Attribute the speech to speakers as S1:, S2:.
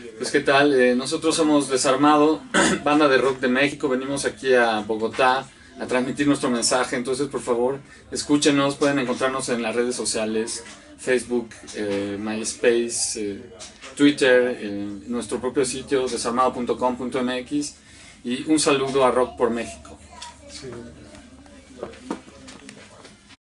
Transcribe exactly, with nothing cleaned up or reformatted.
S1: Pues qué tal, eh, nosotros somos Desarmado, banda de rock de México, venimos aquí a Bogotá a transmitir nuestro mensaje, entonces por favor escúchenos, pueden encontrarnos en las redes sociales, Facebook, eh, MySpace, eh, Twitter, eh, nuestro propio sitio desarmado punto com punto m x y un saludo a Rock por México.
S2: Sí.